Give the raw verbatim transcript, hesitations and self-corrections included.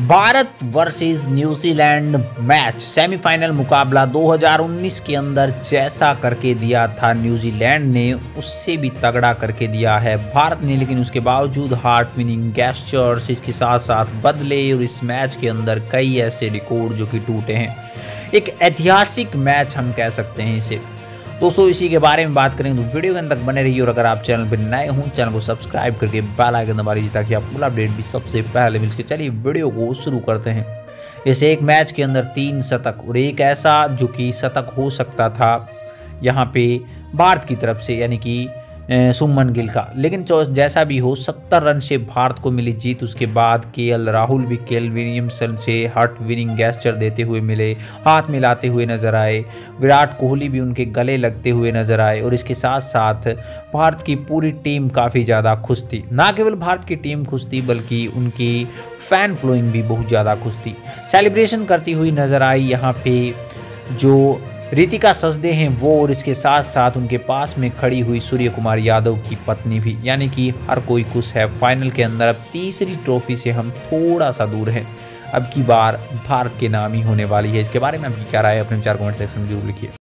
Bharat versus New Zealand match semifinal मुकाबला दो हज़ार उन्नीस के अंदर जैसा करके दिया था न्यूजीलैंड ने, उससे भी तगड़ा करके दिया है भारत ने। लेकिन उसके बावजूद हार्ट विनिंग गेस्चर्स इसके साथ साथ बदले और इस मैच के अंदर कई ऐसे रिकॉर्ड जो कि टूटे हैं। एक ऐतिहासिक मैच हम कह सकते हैं इसे। दोस्तों इसी के बारे में बात करेंगे तो वीडियो के अंदर तक बने रहिए, और अगर आप चैनल पर नए हों चैनल को सब्सक्राइब करके बेल आइकन दबा लीजिए ताकि आप फुल अपडेट भी सबसे पहले मिल सके। चलिए वीडियो को शुरू करते हैं। इस एक मैच के अंदर तीन शतक और एक ऐसा जो कि शतक हो सकता था यहाँ पे भारत की तरफ से, यानी कि सुमन गिल का। लेकिन जैसा भी हो सत्तर रन से भारत को मिली जीत। उसके बाद केएल राहुल भी केएल विलियमसन से हार्ट विनिंग गेस्चर देते हुए मिले, हाथ मिलाते हुए नजर आए। विराट कोहली भी उनके गले लगते हुए नजर आए और इसके साथ साथ भारत की पूरी टीम काफ़ी ज़्यादा खुश थी। ना केवल भारत की टीम खुश थी बल्कि उनकी फैन फॉलोइंग भी बहुत ज़्यादा खुश थी, सेलिब्रेशन करती हुई नजर आई। यहाँ पे जो रितिका सचदे हैं वो, और इसके साथ साथ उनके पास में खड़ी हुई सूर्य कुमार यादव की पत्नी भी, यानी कि हर कोई खुश है। फाइनल के अंदर अब तीसरी ट्रॉफी से हम थोड़ा सा दूर हैं। अब की बार भारत के नाम ही होने वाली है। इसके बारे में आपकी क्या राय है अपने विचार कमेंट सेक्शन में जरूर लिखिए।